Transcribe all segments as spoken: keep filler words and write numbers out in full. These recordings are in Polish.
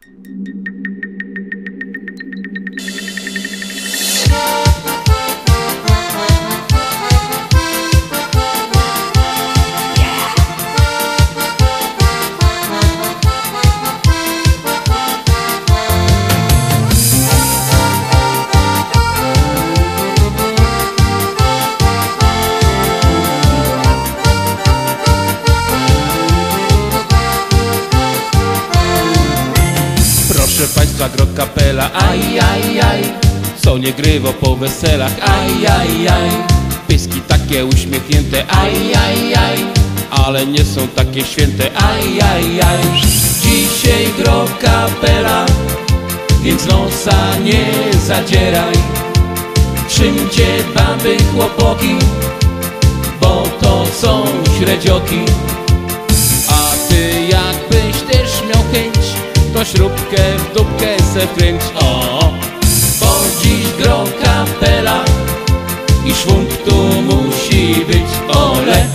Proszę państwa, Grot Kapela, aj, aj, aj, co nie grywa po weselach, aj, aj, aj. Pyski takie uśmiechnięte, aj, aj, aj, ale nie są takie święte, aj, aj, aj. Dzisiaj Grot Kapela, więc nosa nie zadzieraj. Trzymcie baby chłopoki, bo to są średzioki. A ty jakbyś też miał chęć, to śrubkę w dupkę se wkręć, o, bo dziś Grot Kapela i szwung tu musi być, ole.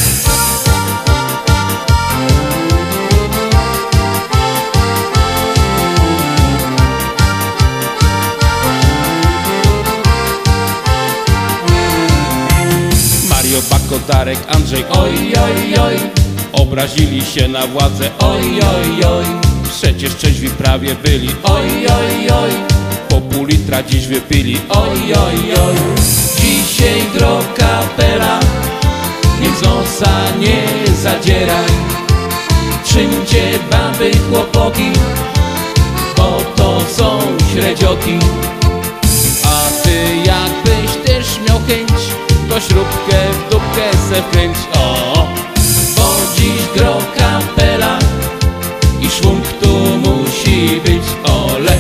Mario, Bako, Darek, Andrzej, oj, oj, oj, obrazili się na władzę, oj, oj, oj. Przecież trzeźwi prawie byli, oj, oj, oj, po pół litra dziś wypili, oj, oj, oj. Dzisiaj Grot Kapela, więc nosa nie zadzieraj. Trzymcie baby chłopoki, bo to są średzioki. A ty jakbyś też miał chęć, to śrubkę w dupkę se wkręć, o, bo dziś Grot Kapela i szwung tu musi być, ole.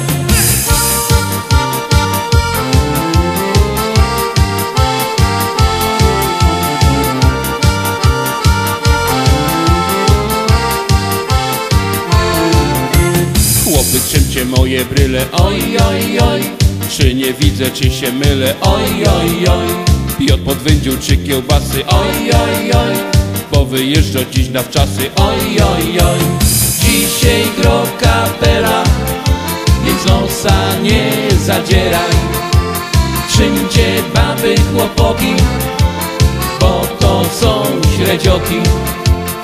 Chłopy, trzymcie moje bryle, oj, oj, oj, czy nie widzę, czy się mylę, oj, oj, oj. Piotr podwędził czy kiełbasy, oj, oj, oj, bo wyjeżdża dziś na wczasy, oj, oj, oj. Dzisiaj Grot Kapela, więc nosa nie zadzieraj. Trzymcie baby chłopoki, bo to są średzioki.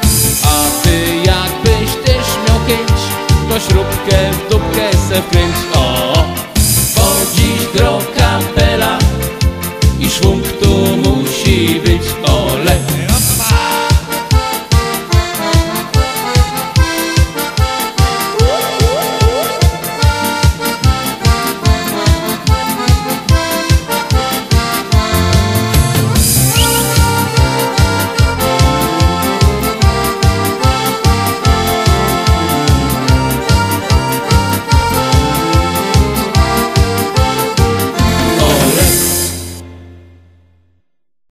A ty jakbyś też miał chęć, to śrubkę w dupkę se wkręć,